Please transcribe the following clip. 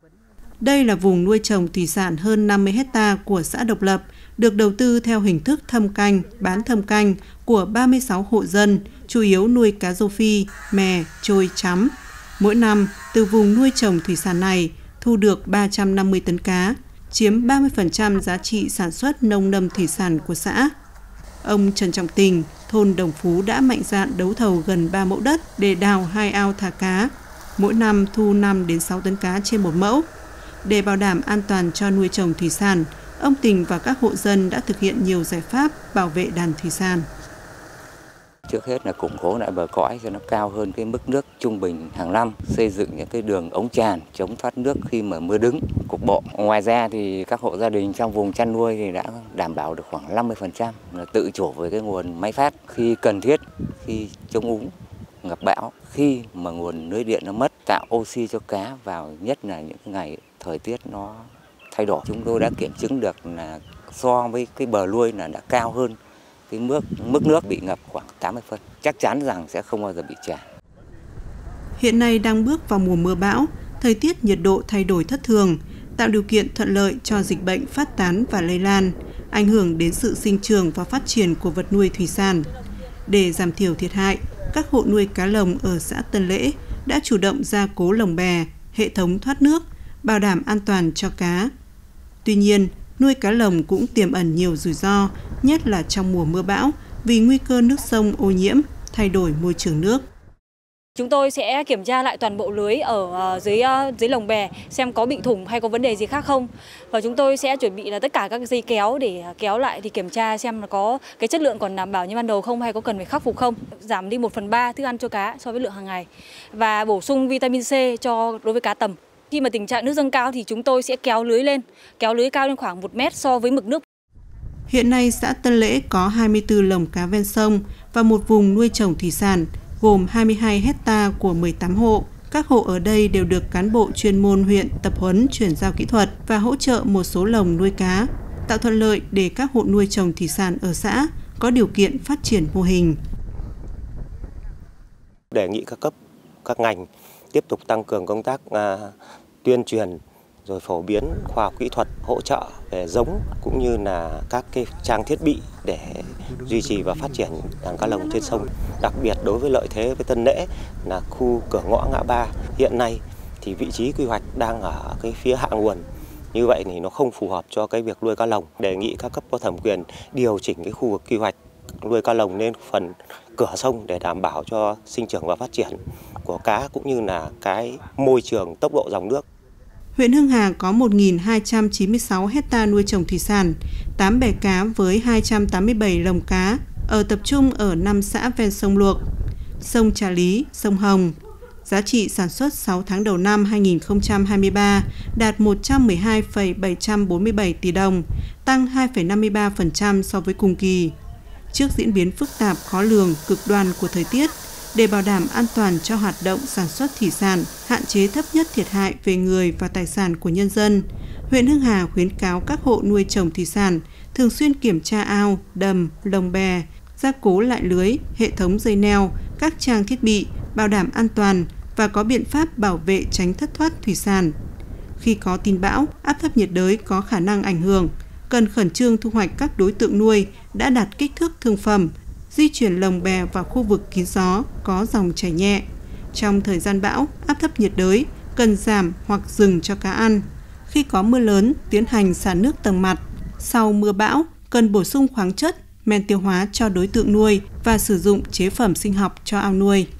Đây là vùng nuôi trồng thủy sản hơn 50 hecta của xã Độc Lập, được đầu tư theo hình thức thâm canh, bán thâm canh của 36 hộ dân, chủ yếu nuôi cá rô phi, mè, trôi, chấm. Mỗi năm, từ vùng nuôi trồng thủy sản này thu được 350 tấn cá, chiếm 30% giá trị sản xuất nông lâm thủy sản của xã. Ông Trần Trọng Tình, thôn Đồng Phú đã mạnh dạn đấu thầu gần 3 mẫu đất để đào 2 ao thả cá. Mỗi năm thu 5 đến 6 tấn cá trên một mẫu. Để bảo đảm an toàn cho nuôi trồng thủy sản, ông Tình và các hộ dân đã thực hiện nhiều giải pháp bảo vệ đàn thủy sản. Trước hết là củng cố lại bờ cõi cho nó cao hơn cái mức nước trung bình hàng năm, xây dựng những cái đường ống tràn chống thoát nước khi mà mưa đứng cục bộ. Ngoài ra thì các hộ gia đình trong vùng chăn nuôi thì đã đảm bảo được khoảng 50% là tự chủ với cái nguồn máy phát khi cần thiết, khi chống úng, ngập bão, khi mà nguồn lưới điện nó mất, tạo oxy cho cá vào, nhất là những ngày thời tiết nó thay đổi. Chúng tôi đã kiểm chứng được là so với cái bờ nuôi là đã cao hơn cái mức nước bị ngập khoảng 80 phân. Chắc chắn rằng sẽ không bao giờ bị tràn. Hiện nay đang bước vào mùa mưa bão, thời tiết nhiệt độ thay đổi thất thường, tạo điều kiện thuận lợi cho dịch bệnh phát tán và lây lan, ảnh hưởng đến sự sinh trưởng và phát triển của vật nuôi thủy sản. Để giảm thiểu thiệt hại, các hộ nuôi cá lồng ở xã Tân Lễ đã chủ động gia cố lồng bè, hệ thống thoát nước, bảo đảm an toàn cho cá. Tuy nhiên, nuôi cá lồng cũng tiềm ẩn nhiều rủi ro, nhất là trong mùa mưa bão vì nguy cơ nước sông ô nhiễm, thay đổi môi trường nước. Chúng tôi sẽ kiểm tra lại toàn bộ lưới ở dưới lồng bè xem có bị thủng hay có vấn đề gì khác không. Và chúng tôi sẽ chuẩn bị là tất cả các dây kéo để kéo lại thì kiểm tra xem là có cái chất lượng còn đảm bảo như ban đầu không hay có cần phải khắc phục không. Giảm đi 1/3 thức ăn cho cá so với lượng hàng ngày và bổ sung vitamin C đối với cá tầm. Khi mà tình trạng nước dâng cao thì chúng tôi sẽ kéo lưới cao lên khoảng 1 mét so với mực nước. Hiện nay xã Tân Lễ có 24 lồng cá ven sông và một vùng nuôi trồng thủy sản gồm 22 hecta của 18 hộ. Các hộ ở đây đều được cán bộ chuyên môn huyện tập huấn chuyển giao kỹ thuật và hỗ trợ một số lồng nuôi cá, tạo thuận lợi để các hộ nuôi trồng thủy sản ở xã có điều kiện phát triển mô hình. Đề nghị các cấp, các ngành tiếp tục tăng cường công tác tuyên truyền rồi phổ biến khoa học kỹ thuật, hỗ trợ về giống cũng như là các cái trang thiết bị để duy trì và phát triển đàn cá lồng trên sông. Đặc biệt đối với lợi thế với Tân Lễ là khu cửa ngõ ngã ba. Hiện nay thì vị trí quy hoạch đang ở cái phía hạ nguồn. Như vậy thì nó không phù hợp cho cái việc nuôi cá lồng. Đề nghị các cấp có thẩm quyền điều chỉnh cái khu vực quy hoạch nuôi cá lồng lên phần cửa sông để đảm bảo cho sinh trưởng và phát triển của cá cũng như là cái môi trường, tốc độ dòng nước. Huyện Hưng Hà có 1.296 hecta nuôi trồng thủy sản, 8 bè cá với 287 lồng cá, tập trung ở 5 xã ven sông Luộc, sông Trà Lý, sông Hồng. Giá trị sản xuất 6 tháng đầu năm 2023 đạt 112,747 tỷ đồng, tăng 2,53% so với cùng kỳ. Trước diễn biến phức tạp, khó lường, cực đoan của thời tiết, để bảo đảm an toàn cho hoạt động sản xuất thủy sản, hạn chế thấp nhất thiệt hại về người và tài sản của nhân dân, huyện Hưng Hà khuyến cáo các hộ nuôi trồng thủy sản thường xuyên kiểm tra ao, đầm, lồng bè, gia cố lại lưới, hệ thống dây neo, các trang thiết bị, bảo đảm an toàn và có biện pháp bảo vệ tránh thất thoát thủy sản. Khi có tin bão, áp thấp nhiệt đới có khả năng ảnh hưởng, cần khẩn trương thu hoạch các đối tượng nuôi đã đạt kích thước thương phẩm, di chuyển lồng bè vào khu vực kín gió, có dòng chảy nhẹ. Trong thời gian bão, áp thấp nhiệt đới cần giảm hoặc dừng cho cá ăn. Khi có mưa lớn, tiến hành xả nước tầng mặt. Sau mưa bão, cần bổ sung khoáng chất, men tiêu hóa cho đối tượng nuôi và sử dụng chế phẩm sinh học cho ao nuôi.